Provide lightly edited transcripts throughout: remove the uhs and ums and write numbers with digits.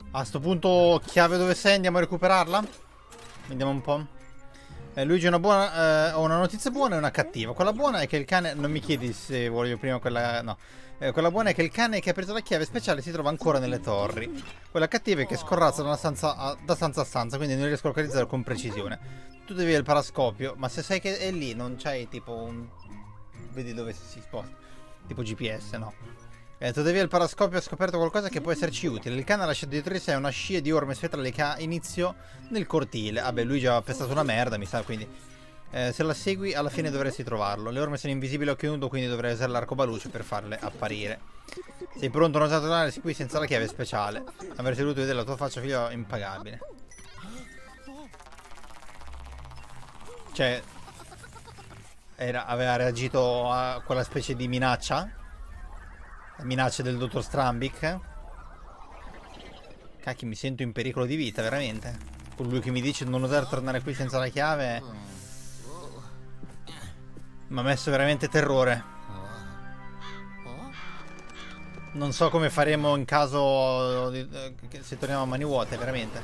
A sto punto, chiave dove sei? Andiamo a recuperarla? Vediamo un po'. Luigi, ho una notizia buona e una cattiva. Quella buona è che il cane... Non mi chiedi se voglio prima quella... No. Quella buona è che il cane che ha preso la chiave speciale si trova ancora nelle torri. Quella cattiva è che scorrazza da stanza a stanza, quindi non riesco a localizzarlo con precisione. Tu devi il parascopio, ma se sai che è lì, non c'hai tipo un... Vedi dove si sposta. Tipo GPS, no. Tu devi il parascopio, ha scoperto qualcosa che può esserci utile. Il cane ha lasciato dietro di sé una scia di orme spettrali che ha inizio nel cortile. Vabbè, lui già ha pestato una merda, mi sa, quindi... se la segui, alla fine dovresti trovarlo. Le orme sono invisibili a occhio nudo, quindi dovrai usare l'arcobaluce per farle apparire. Sei pronto a non tornare qui senza la chiave speciale. Avresti voluto vedere la tua faccia, figlio, impagabile. Cioè... aveva reagito a quella specie di minaccia? La minaccia del dottor Strambic. Cacchio, mi sento in pericolo di vita, veramente. Con lui che mi dice di non dover tornare qui senza la chiave. Mi ha messo veramente terrore. Non so come faremo in caso se torniamo a mani vuote, veramente.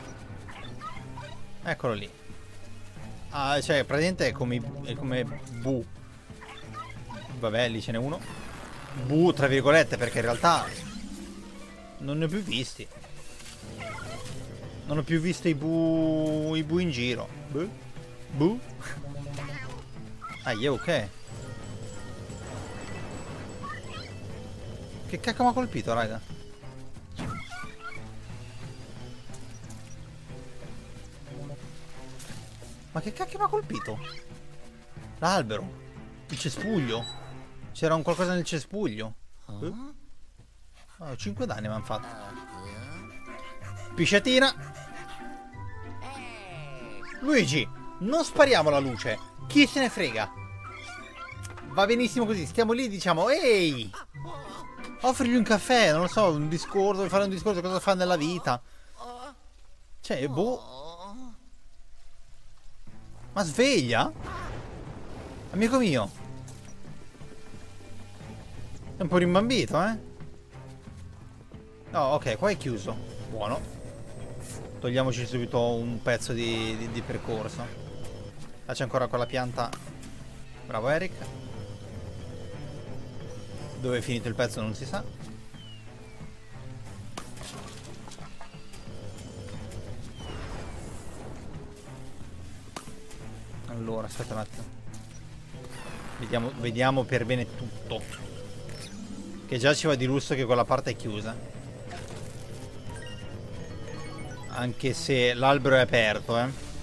Eccolo lì. Ah, cioè, praticamente è come Bu. Vabbè, lì ce n'è uno. Bu, tra virgolette, perché in realtà non ne ho più visti. Non ho più visto i bu in giro. Bu? Bu? Ah, io ok. Che cacchio mi ha colpito, raga? Ma che cacchio mi ha colpito? L'albero. Il cespuglio. C'era un qualcosa nel cespuglio. 5 danni mi hanno fatto. Pisciatina. Luigi, non spariamo la luce. Chi se ne frega? Va benissimo così. Stiamo lì e diciamo: ehi, offrigli un caffè. Non lo so, un discorso. Fare un discorso cosa fa nella vita. Cioè, boh. Ma sveglia? Amico mio. È un po' rimbambito, eh? Oh, ok, qua è chiuso. Buono. Togliamoci subito un pezzo di percorso. Là c'è ancora quella pianta. Bravo Eric. Dove è finito il pezzo non si sa. Allora, aspetta un attimo. Vediamo per bene tutto. Che già ci va di lusso che quella parte è chiusa. Anche se l'albero è aperto,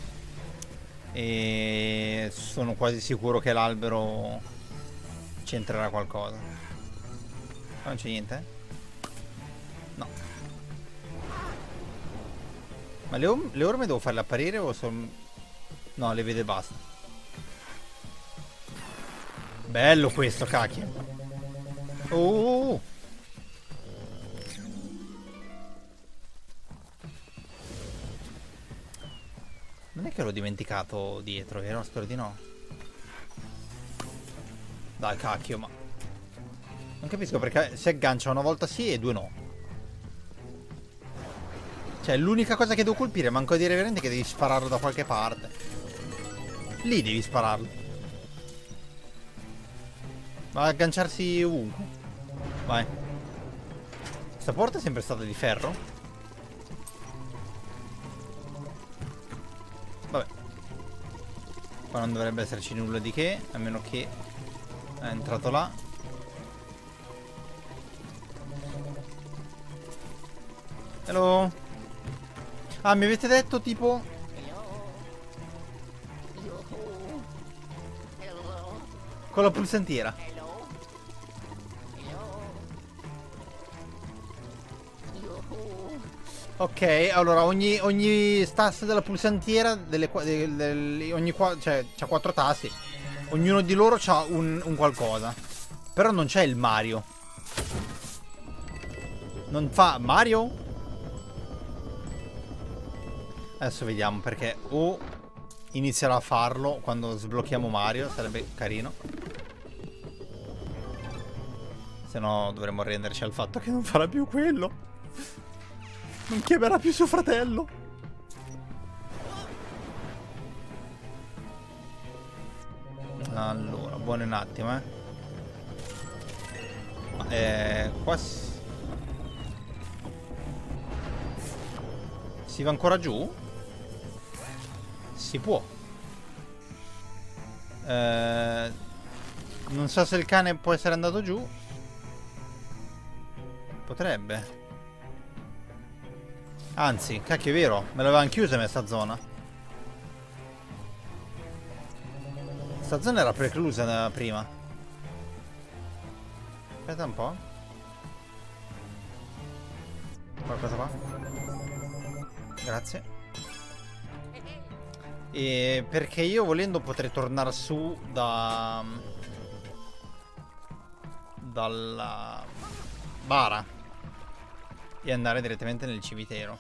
e sono quasi sicuro che l'albero c'entrerà qualcosa. Non c'è niente? No. Ma le orme devo farle apparire o sono... No, le vede e basta. Bello questo, cacchio. Oh. Non è che l'ho dimenticato dietro, vero? Spero di no. Dai, cacchio, ma... Non capisco perché si aggancia una volta sì e due no. Cioè, l'unica cosa che devo colpire, manco a dire veramente, che devi spararlo da qualche parte. Lì devi spararlo. Va ad agganciarsi ovunque. Vai. Questa porta è sempre stata di ferro? Vabbè. Qua non dovrebbe esserci nulla di che, a meno che è entrato là. Hello. Ah, mi avete detto tipo... Con la pulsantiera. Ok, allora ogni tasto della pulsantiera, cioè c'ha 4 tasti. Ognuno di loro c'ha un qualcosa. Però non c'è il Mario. Non fa Mario? Adesso vediamo perché o inizierà a farlo quando sblocchiamo Mario, sarebbe carino. Se no dovremmo renderci al fatto che non farà più quello. Non chiamerà più suo fratello. Allora, buono un attimo, qua si va ancora giù? Si può. Non so se il cane può essere andato giù. Potrebbe. Anzi, cacchio, è vero. Me l'avevano chiusa questa zona. Questa zona era preclusa da prima. Aspetta un po'. Qualcosa qua? Grazie. E perché io volendo potrei tornare su dalla bara e andare direttamente nel cimitero.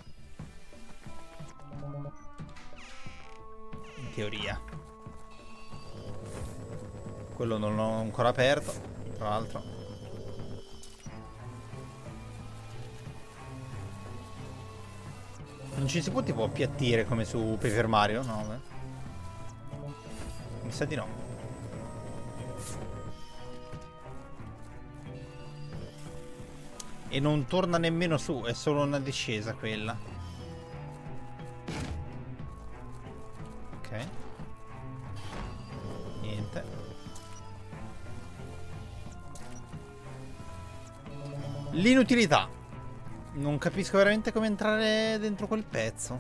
In teoria. Quello non l'ho ancora aperto, tra l'altro. Non ci si può tipo appiattire come su Paper Mario? No, beh. Mi sa di no. E non torna nemmeno su, è solo una discesa quella. Ok. Niente. L'inutilità. Non capisco veramente come entrare dentro quel pezzo.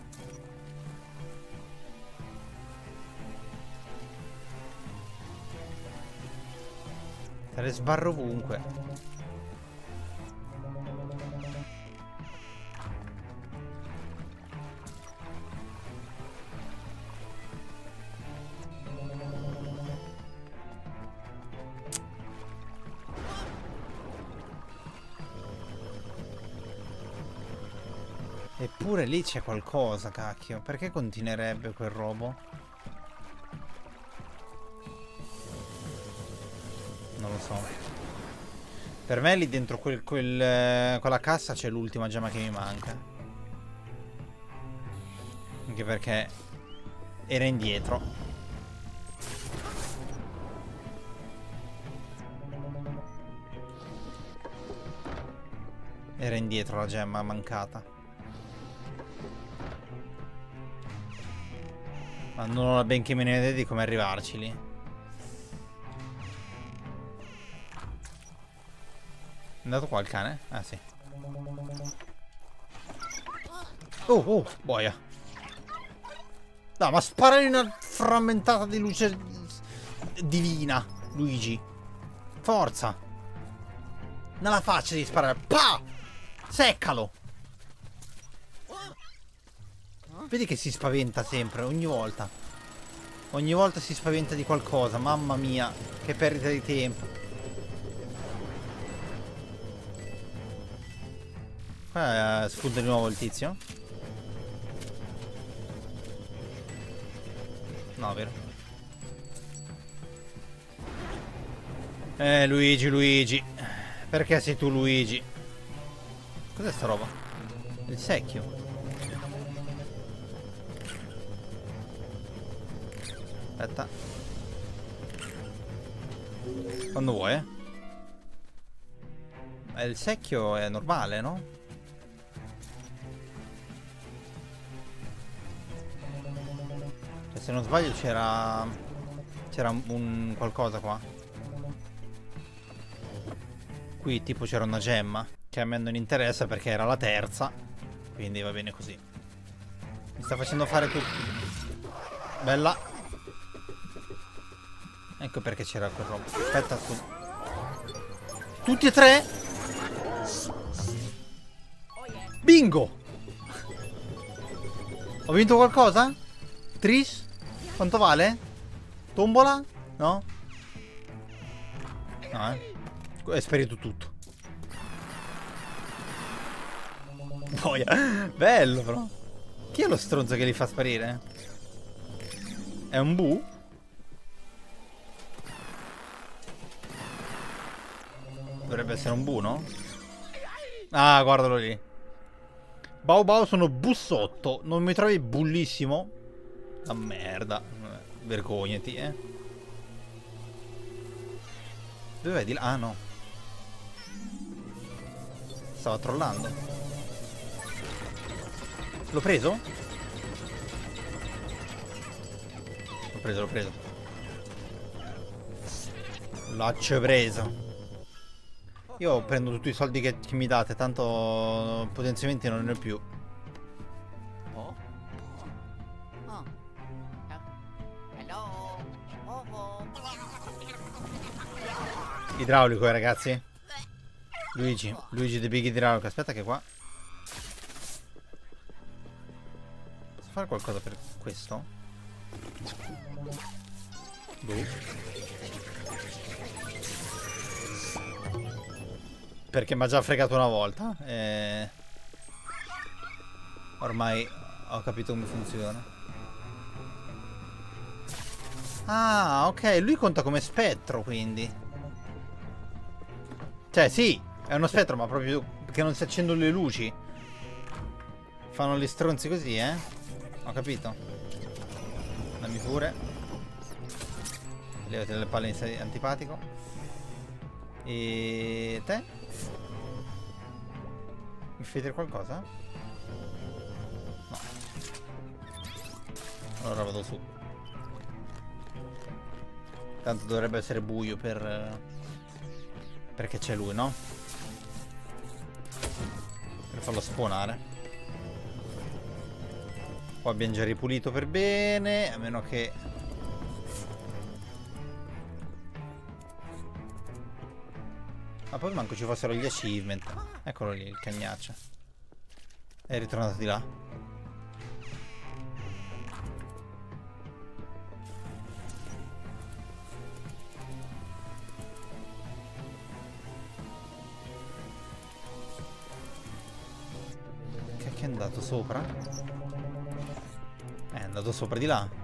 Te le sbarro ovunque. Eppure lì c'è qualcosa, cacchio. Perché continuerebbe quel robo? Non lo so. Per me lì dentro quella cassa c'è l'ultima gemma che mi manca. Anche perché era indietro. Era indietro la gemma mancata. Ma non ho la benché minima idea di come arrivarci lì. È andato qua il cane? Ah sì. Oh, boia. No, ma sparare una frammentata di luce divina, Luigi. Forza. Nella faccia di sparare. Pa! Seccalo. Vedi che si spaventa sempre, ogni volta. Ogni volta si spaventa di qualcosa. Mamma mia, che perdita di tempo. Qua sfugge di nuovo il tizio. No, vero. Luigi. Perché sei tu Luigi? Cos'è sta roba? Il secchio. Aspetta. Quando vuoi, il secchio è normale, no? Cioè, se non sbaglio c'era un qualcosa qua. Qui tipo c'era una gemma che a me non interessa perché era la terza. Quindi va bene così. Mi sta facendo fare tutto. Bella. Ecco perché c'era quel robo. Aspetta, tutti e tre? Bingo! Ho vinto qualcosa? Tris? Quanto vale? Tombola? No? No, è sparito tutto. Boia. Bello però. Chi è lo stronzo che li fa sparire? È un bu? Dovrebbe essere un bu, no? Ah, guardalo lì. Bau Bau sono bussotto. Non mi trovi bullissimo? La merda. Vergognati, Dove vai di là? Ah, no. Stava trollando. L'ho preso? L'ho preso. L'ho preso. Io prendo tutti i soldi che mi date, tanto potenziamenti non ne ho più. Idraulico, ragazzi. Luigi The Big idraulico. Aspetta che qua posso fare qualcosa per questo? Perché mi ha già fregato una volta. Ormai ho capito come funziona. Ah, ok, lui conta come spettro, quindi. Cioè, sì, è uno spettro, ma proprio perché non si accendono le luci. Fanno gli stronzi così, Ho capito. Dammi pure. Levati le palle, sei antipatico. E te? Mi fai dire qualcosa? No. Allora vado su. Tanto dovrebbe essere buio perché c'è lui, no? Per farlo spawnare. Qua abbiamo già ripulito per bene. A meno che... Ma poi manco ci fossero gli achievement. Eccolo lì, il cagnaccio. È ritornato di là. Che è andato sopra? È andato sopra di là.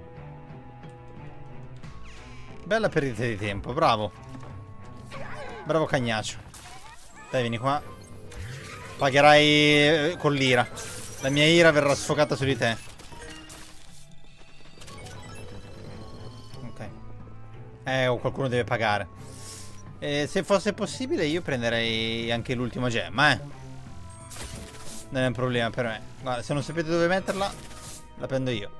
Bella perdita di tempo, bravo. Bravo cagnaccio. Dai, vieni qua. Pagherai con l'ira. La mia ira verrà sfocata su di te. Ok. Qualcuno deve pagare. Se fosse possibile io prenderei anche l'ultima gemma, Non è un problema per me. Guarda, se non sapete dove metterla, la prendo io.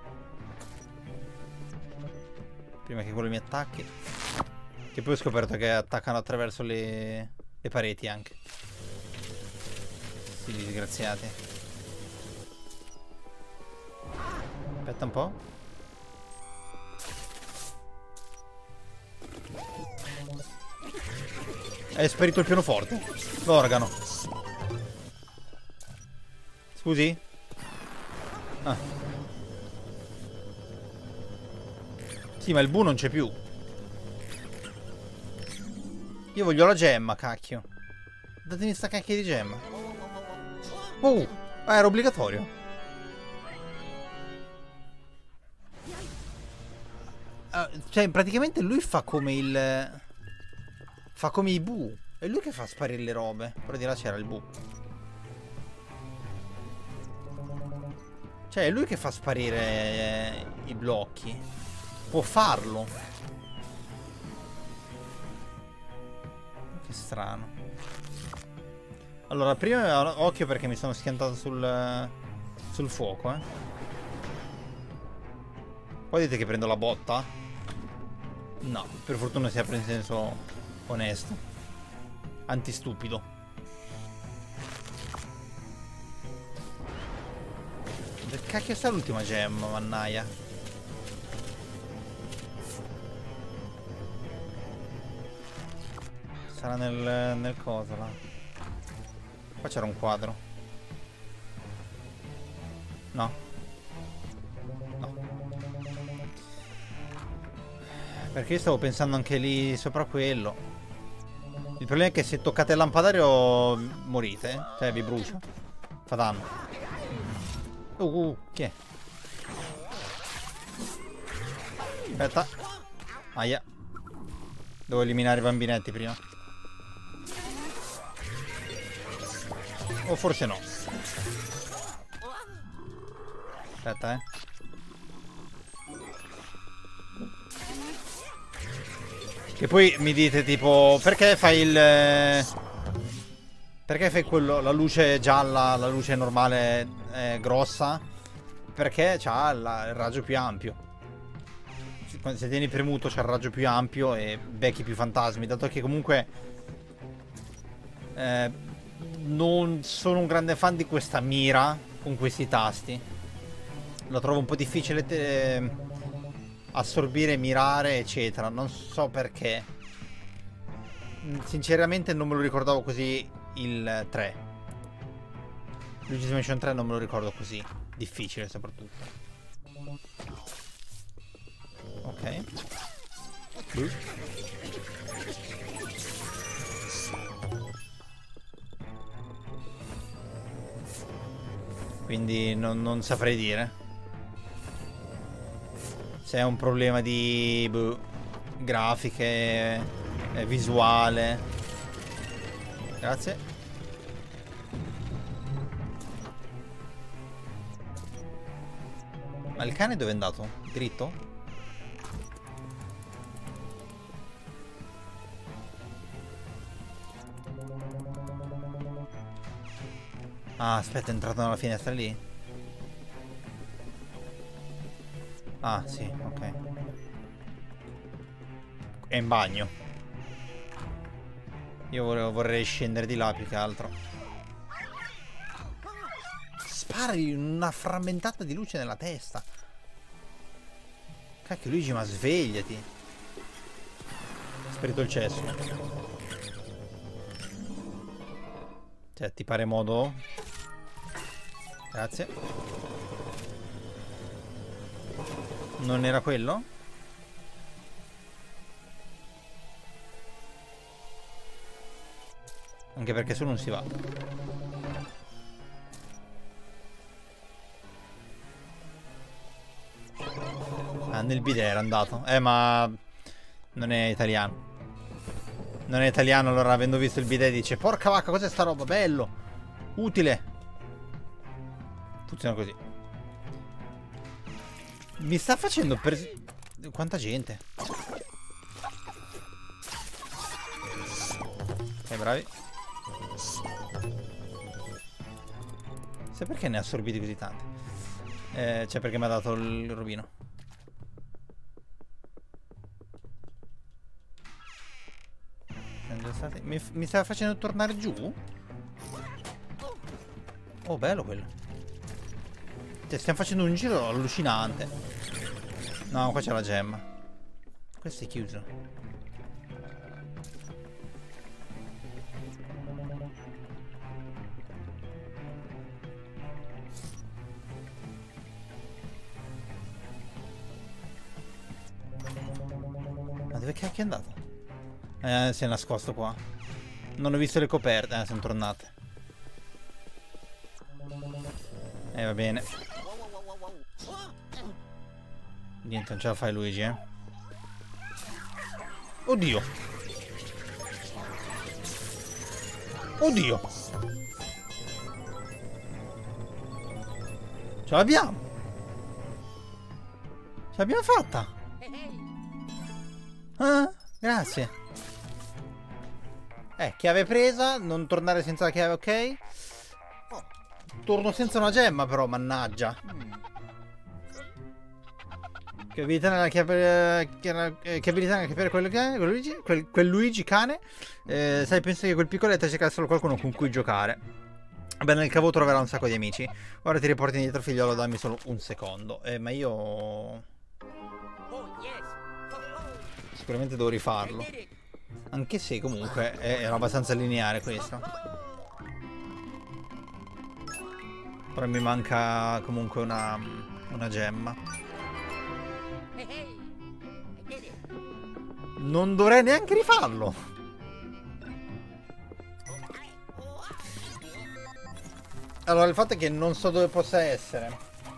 Prima che quello mi attacchi. Che poi ho scoperto che attaccano attraverso le pareti anche. Sì, disgraziati. Aspetta un po'. È sparito il pianoforte. L'organo. Scusi? Ah. Sì, ma il Bu non c'è più. Io voglio la gemma, cacchio. Datemi sta cacchia di gemma. Era obbligatorio. Cioè, praticamente lui fa come il... Fa come i Bu. È lui che fa sparire le robe. Però di là c'era il Bu. Cioè, è lui che fa sparire i blocchi. Può farlo. Che strano. Allora, prima occhio perché mi sono schiantato sul fuoco, Poi dite che prendo la botta? No, per fortuna si apre in senso onesto. Antistupido. Dove cacchio sta l'ultima gemma, mannaia? Sarà nel coso là. Qua c'era un quadro. No. No. Perché io stavo pensando anche lì sopra quello. Il problema è che se toccate il lampadario morite. Cioè vi brucia. Fa danno. Chi è? Aspetta. Aia. Devo eliminare i bambinetti prima. O forse no. Aspetta, Che poi mi dite tipo, perché fai il... perché fai quello, la luce gialla, la luce normale grossa? Perché c'ha il raggio più ampio. Se tieni premuto c'è il raggio più ampio e becchi più fantasmi. Dato che comunque non sono un grande fan di questa mira con questi tasti. Lo trovo un po' difficile assorbire, mirare, eccetera. Non so perché. Sinceramente non me lo ricordavo così il 3. Luigi's Mansion 3 non me lo ricordo così. Difficile soprattutto. Ok. Quindi non saprei dire se è un problema di grafiche, visuale. Grazie. Ma il cane dove è andato? Dritto? Ah, aspetta, è entrato nella finestra lì? Ah, sì, ok. È in bagno. Io vorrei scendere di là più che altro. Spari una frammentata di luce nella testa. Cacchio Luigi, ma svegliati. Spirito il cesso. Cioè, ti pare modo? Grazie. Non era quello? Anche perché su non si va. Ah, nel bidet era andato. Ma non è italiano. Non è italiano, allora avendo visto il bidet dice: porca vacca, cos'è sta roba? Bello. Utile. Funziona così. Mi sta facendo per... Quanta gente. Ok, bravi. Sai perché ne ha assorbiti così tanti? Cioè perché mi ha dato il rubino. Mi stava facendo tornare giù? Oh, bello quello. Cioè, stiamo facendo un giro allucinante. No, qua c'è la gemma. Questo è chiuso. Ma dove cacchio è andato? Si è nascosto qua. Non ho visto le coperte. Sono tornate. Va bene. Niente, non ce la fai Luigi, Oddio. Oddio. Ce l'abbiamo. Ce l'abbiamo fatta. Grazie. Chiave presa. Non tornare senza la chiave, ok. Torno senza una gemma però, mannaggia. Che abilità nella chiave... Che abilità nella chiave quello che è? Quel Luigi cane. Sai, penso che quel piccoletto cerca solo qualcuno con cui giocare. Beh, nel cavo troverà un sacco di amici. Ora ti riporti indietro, figliolo, dammi solo un secondo. Ma io... Sicuramente devo rifarlo. Anche se comunque era abbastanza lineare questo. Però mi manca comunque una gemma. Non dovrei neanche rifarlo. Allora, il fatto è che non so dove possa essere.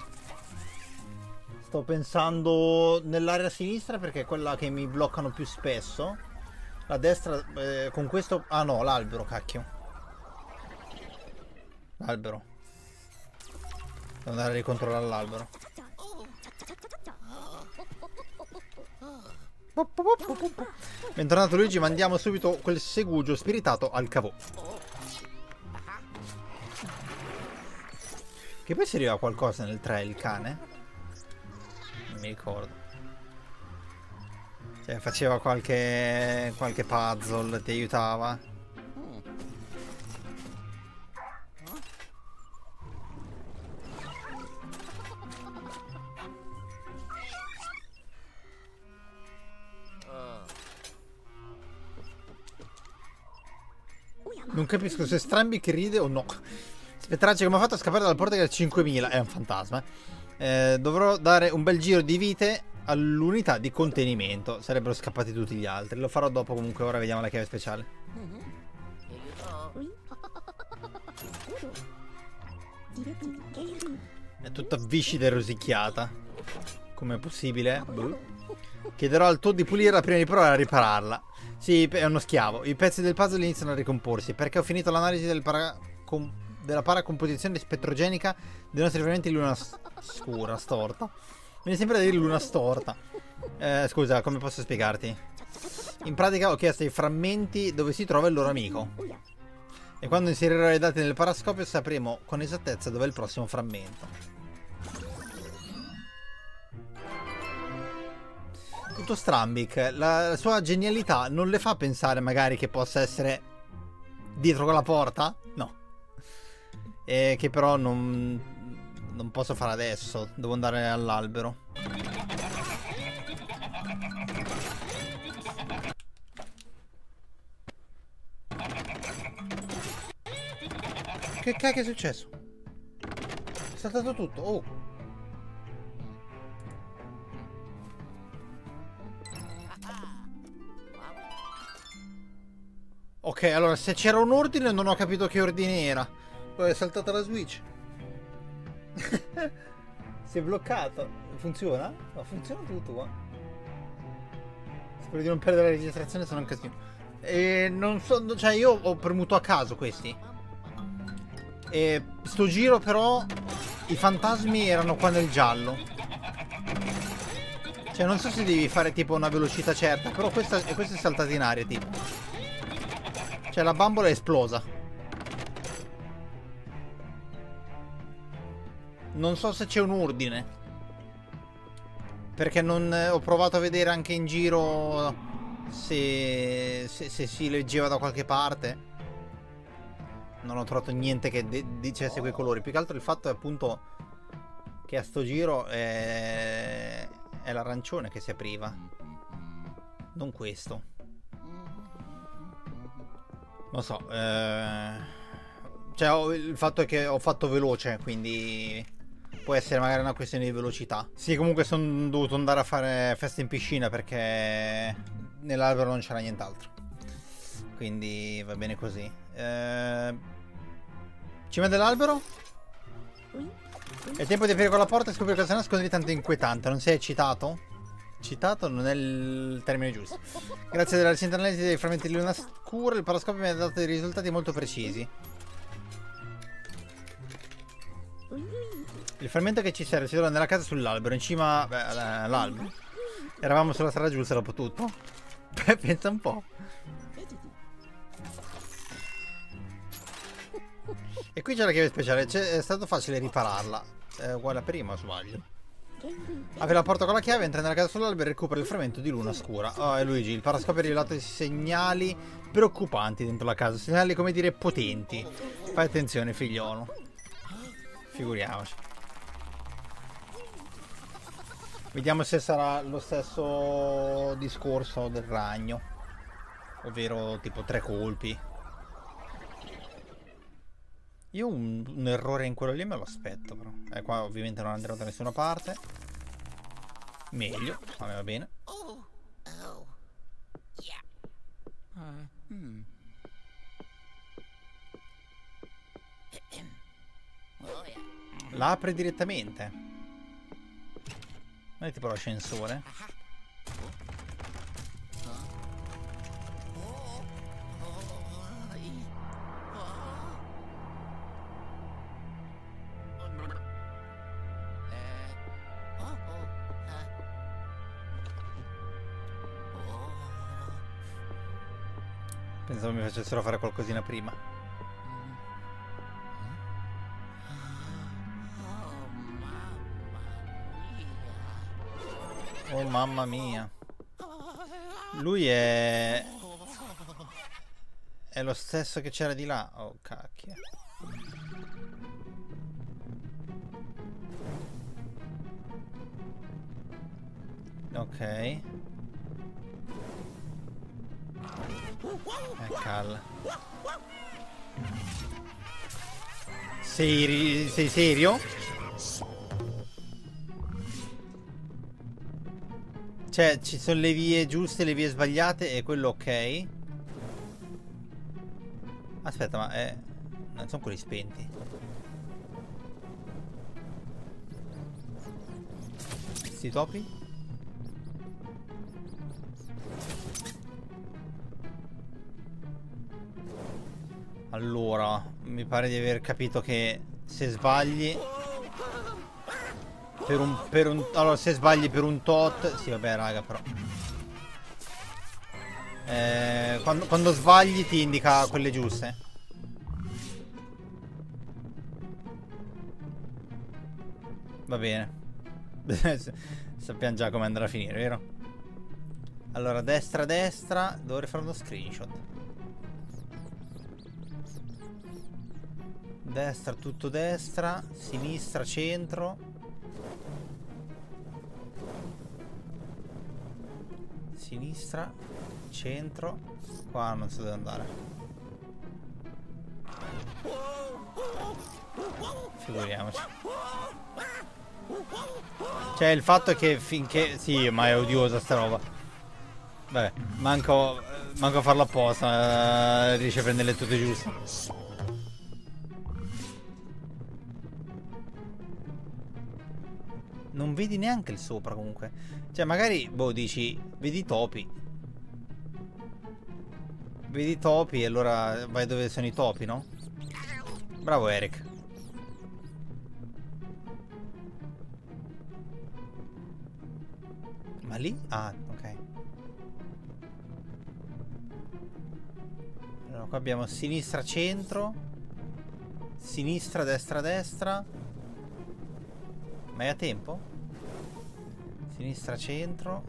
Sto pensando nell'area sinistra perché è quella che mi bloccano più spesso. La destra con questo... Ah no, l'albero, cacchio. L'albero. Devo andare a ricontrollare l'albero. Bentornato Luigi, mandiamo subito quel segugio spiritato al cavò. Che poi serviva qualcosa nel 3 il cane? Non mi ricordo. Cioè faceva qualche puzzle, ti aiutava. Non capisco se Strambic ride o no. Spettracci, come ha fatto a scappare dalla porta del 5000? È un fantasma. Dovrò dare un bel giro di vite all'unità di contenimento. Sarebbero scappati tutti gli altri. Lo farò dopo comunque, ora vediamo la chiave speciale. È tutta viscida e rosicchiata. Com'è possibile? Chiederò al Toad di pulirla prima di provare a ripararla. Sì, è uno schiavo. I pezzi del puzzle iniziano a ricomporsi perché ho finito l'analisi della paracomposizione spettrogenica dei nostri riferimenti di luna scura, storta. Viene sempre da dire luna storta. Scusa, come posso spiegarti? In pratica ho chiesto ai frammenti dove si trova il loro amico. E quando inserirò i dati nel parascopio sapremo con esattezza dove è il prossimo frammento. Tutto Strambic, la sua genialità non le fa pensare magari che possa essere dietro quella porta? No. E che però non posso fare adesso, devo andare all'albero. Che cacchio è successo? È saltato tutto, oh. Ok, allora se c'era un ordine non ho capito che ordine era. Poi è saltata la switch. Si è bloccato. Funziona? No, funziona tutto qua. Spero di non perdere la registrazione, se no è un casino. E non so, cioè io ho premuto a caso questi. E sto giro però i fantasmi erano qua nel giallo. Cioè non so se devi fare tipo una velocità certa, però questa è saltata in aria tipo. Cioè la bambola è esplosa. Non so se c'è un ordine. Perché non ho provato a vedere anche in giro se si leggeva da qualche parte. Non ho trovato niente che dicesse quei colori. Più che altro il fatto è appunto che a sto giro è l'arancione che si apriva. Non questo. Non so, cioè il fatto è che ho fatto veloce, quindi può essere magari una questione di velocità. Sì, comunque sono dovuto andare a fare festa in piscina perché nell'albero non c'era nient'altro. Quindi va bene così. Cima dell'albero? È tempo di aprire quella porta e scoprire cosa nasconde di tanto inquietante. Non sei eccitato? Citato non è il termine giusto. Grazie alla recente analisi dei frammenti di luna scura, il parascopio mi ha dato dei risultati molto precisi. Il frammento che ci serve si trova nella casa sull'albero, in cima all'albero. Eravamo sulla strada giusta dopo tutto. Pensa un po'. E qui c'è la chiave speciale, è stato facile ripararla. È uguale a prima o sbaglio? Apri la porta con la chiave, entra nella casa sull'albero e recupera il frammento di luna scura. Oh, Luigi, il parascopio ha rivelato segnali preoccupanti dentro la casa. Segnali, come dire, potenti. Fai attenzione, figliolo. Figuriamoci. Vediamo se sarà lo stesso discorso del ragno. Ovvero tipo 3 colpi. Io un errore in quello lì me lo aspetto però. Qua ovviamente non andrò da nessuna parte. Meglio, a me va bene. La apre direttamente. Non è tipo l'ascensore. Pensavo mi facessero fare qualcosina prima. Oh mamma mia. Lui è lo stesso che c'era di là. Oh cacchio. Ok. Calla. Sei serio? Cioè, ci sono le vie giuste e le vie sbagliate e quello ok. Aspetta, ma non sono quelli spenti. Sti topi? Allora, mi pare di aver capito che se sbagli allora se sbagli per un tot, sì vabbè raga però quando sbagli ti indica quelle giuste. Va bene. Sappiamo già come andrà a finire, vero? Allora destra destra, dovrei fare uno screenshot. Destra, tutto destra, sinistra, centro. Sinistra, centro. Qua non so dove andare. Figuriamoci. Cioè il fatto è che finché... Sì, ma è odiosa sta roba. Vabbè, manco a farlo apposta, riesce a prenderle tutte giuste. Non vedi neanche il sopra comunque. Cioè magari, boh, dici, vedi i topi. Vedi i topi e allora vai dove sono i topi, no? Bravo Eric. Ma lì? Ah, ok. Allora, qua abbiamo sinistra, centro. Sinistra, destra, destra. Ma è a tempo? Sinistra, centro.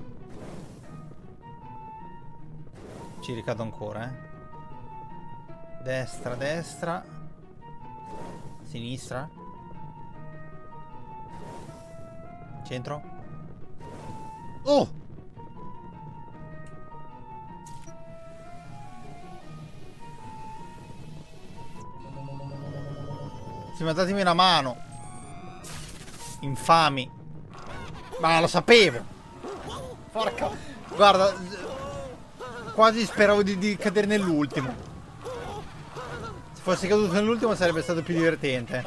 Ci ricado ancora, Destra, destra. Sinistra. Centro. Oh! Sì, ma datemi una mano. Infami. Ma lo sapevo. Porca. Guarda. Quasi speravo di cadere nell'ultimo. Se fossi caduto nell'ultimo sarebbe stato più divertente.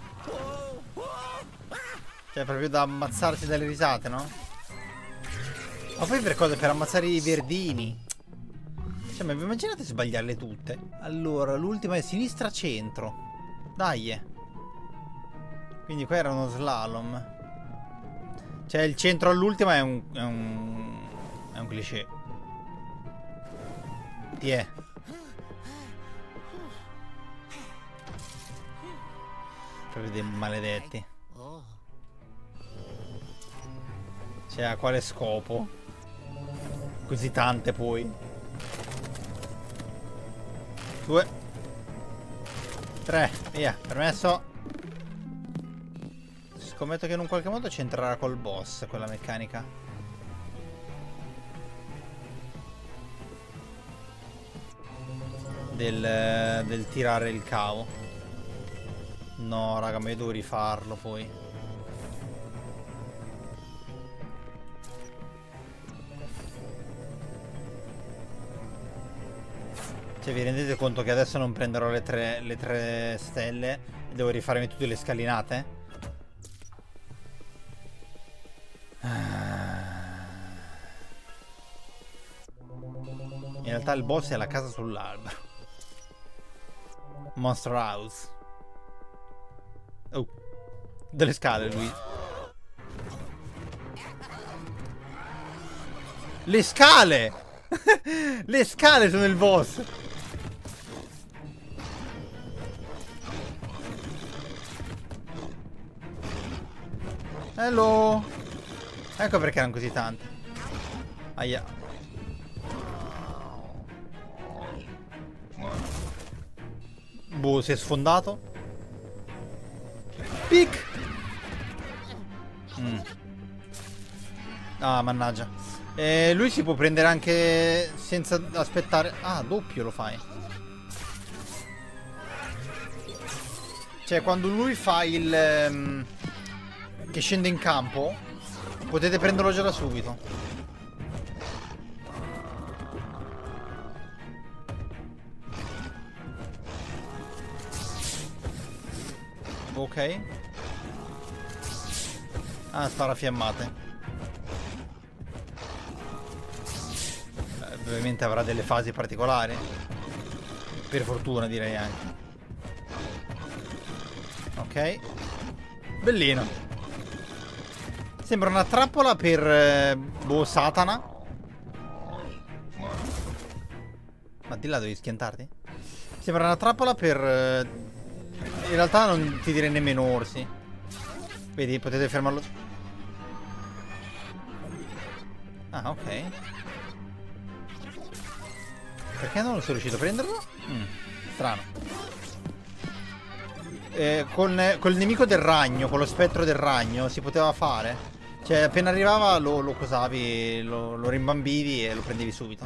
Cioè proprio da ammazzarsi dalle risate, no? Ma poi per cosa? Per ammazzare i verdini. Cioè ma vi immaginate sbagliarle tutte? Allora l'ultima è sinistra centro. Dai. Quindi qua era uno slalom. Cioè il centro all'ultima è un cliché. Tiè. Proprio dei maledetti. Cioè a quale scopo? Così tante poi. 2 3. Via. Permesso. Scommetto che in un qualche modo c'entrerà col boss quella meccanica. Del tirare il cavo. No raga, ma io devo rifarlo poi. Cioè vi rendete conto che adesso non prenderò le tre stelle e devo rifarmi tutte le scalinate? In realtà il boss è la casa sull'albero. Monster House. Oh. Delle scale lui. Le scale! Le scale sono il boss. Hello. Ecco perché erano così tante. Aia. Boh, si è sfondato. Pic. Ah, mannaggia. Lui si può prendere anche senza aspettare. Ah, doppio lo fai. Cioè, quando lui fa il... che scende in campo, potete prenderlo già da subito. Ok. Ah, spara fiammate. Ovviamente avrà delle fasi particolari. Per fortuna, direi anche. Ok. Bellino. Sembra una trappola per... boh, Satana. Ma di là devi schiantarti? Sembra una trappola per... in realtà non ti direi nemmeno orsi. Vedi, potete fermarlo. Ah, ok. Perché non sono riuscito a prenderlo? Strano. Col nemico del ragno, con lo spettro del ragno, si poteva fare. Cioè, appena arrivava lo cosavi, lo rimbambivi e lo prendevi subito.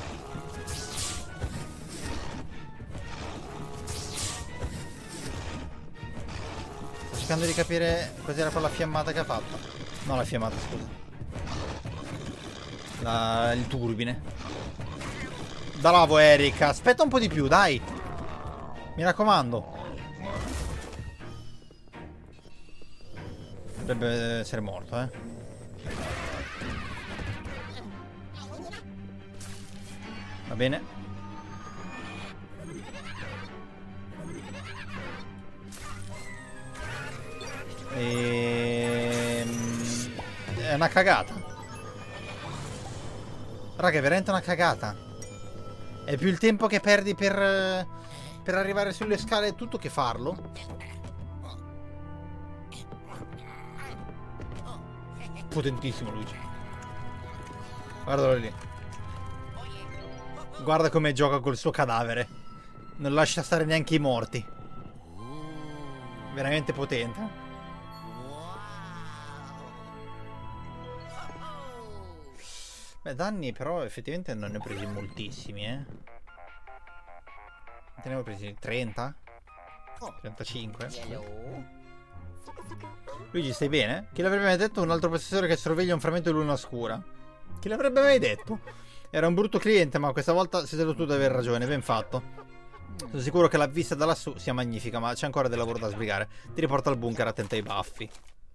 Sto cercando di capire cos'era quella fiammata che ha fatto. No, la fiammata, scusa. Il turbine. Da lavo, Eric. Aspetta un po' di più, dai. Mi raccomando. Dovrebbe essere morto, eh. Va bene. È una cagata. Raga, è veramente una cagata. È più il tempo che perdi per arrivare sulle scale e tutto che farlo. Potentissimo Luigi. Guardalo lì. Guarda come gioca col suo cadavere. Non lascia stare neanche i morti. Veramente potente. Beh, danni però effettivamente non ne ho presi moltissimi, eh. Ne avevo presi 30? 35? Luigi, stai bene? Chi l'avrebbe mai detto un altro possessore che sorveglia un frammento di luna oscura? Chi l'avrebbe mai detto? Era un brutto cliente, ma questa volta sei stato tu ad aver ragione, ben fatto. Sono sicuro che la vista da lassù sia magnifica, ma c'è ancora del lavoro da sbrigare. Ti riporto al bunker, attento ai baffi.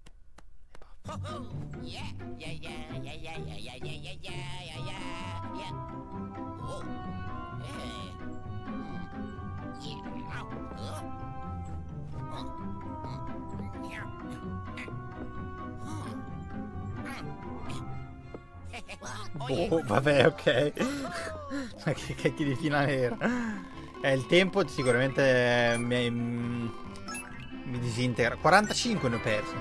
Boh, vabbè, ok. Ma che cacchio di finale era? Il tempo sicuramente mi disintegra. 45 ne ho persi.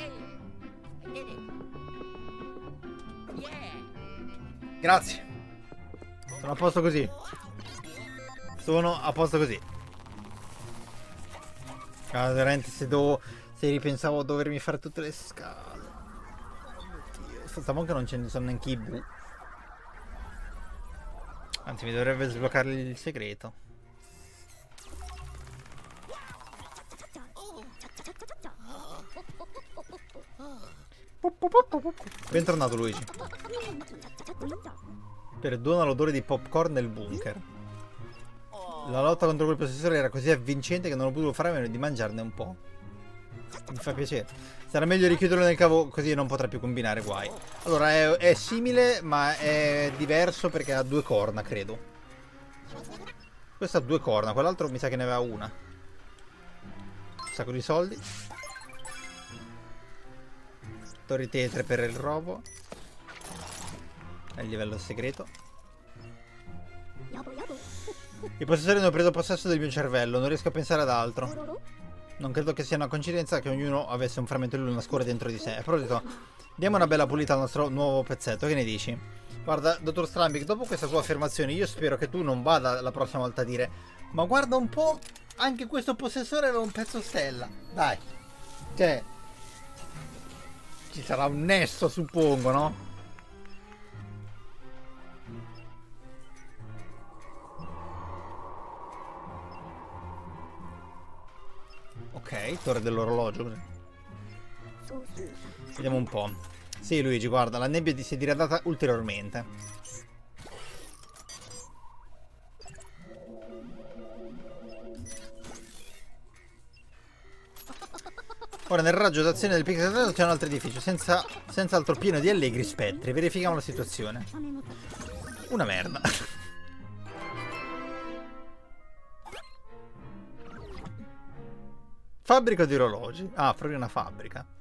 Grazie. Sono a posto così. Sono a posto così. Ah, veramente se ripensavo a dovermi fare tutte le scale. Stavo che non ce ne sono neanche i bu. Anzi, mi dovrebbe sbloccare il segreto. Bentornato Luigi. Perdona l'odore di popcorn nel bunker. La lotta contro quel possessore era così avvincente che non ho potuto fare a meno di mangiarne un po'. Mi fa piacere. Sarà meglio richiuderlo nel cavo così non potrà più combinare guai. Allora è simile ma è diverso perché ha 2 corna, credo. Questo ha 2 corna, quell'altro mi sa che ne aveva una. Un sacco di soldi. Torri tetre per il robo. È il livello segreto. I possessori hanno preso possesso del mio cervello, non riesco a pensare ad altro. Non credo che sia una coincidenza che ognuno avesse un frammento di luna scura dentro di sé. A proposito, diamo una bella pulita al nostro nuovo pezzetto, che ne dici? Guarda, dottor Strambic, dopo questa tua affermazione, io spero che tu non vada la prossima volta a dire: ma guarda un po', anche questo possessore aveva un pezzo stella. Dai. Cioè, ci sarà un nesso, suppongo, no? Ok, torre dell'orologio. Vediamo un po'. Sì, Luigi, guarda, la nebbia si è diradata ulteriormente. Ora nel raggio d'azione del Pixel c'è un altro edificio, senz'altro pieno di allegri spettri. Verifichiamo la situazione. Una merda. Fabbrica di orologi. Ah, proprio una fabbrica.